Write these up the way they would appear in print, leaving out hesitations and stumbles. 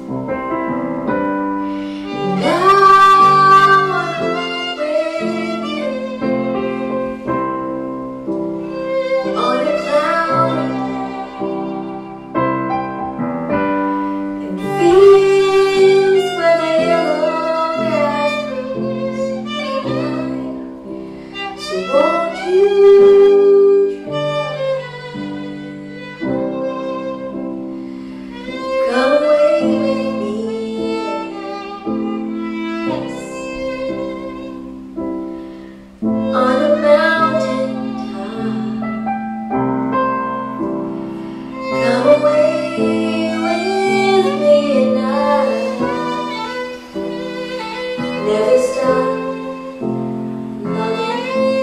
Never stop loving you.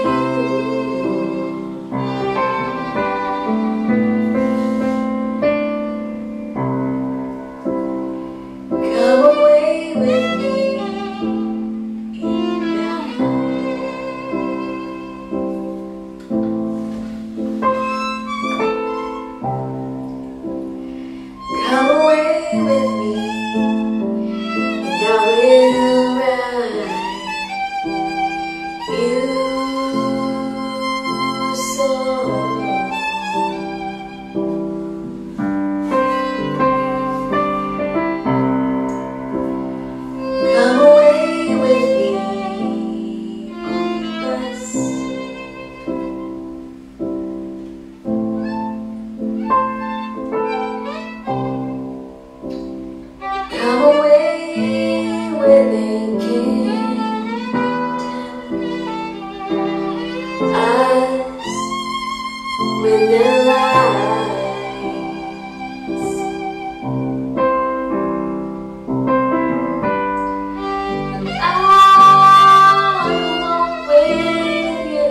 Come away with me tonight. Come away with me, and I will write you a song. Come away with me on the bus. Come away where they can't us with their lies. And I'll walk with you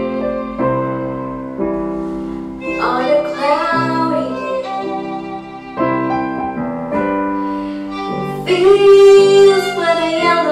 on a cloudy day. Fields where the yellow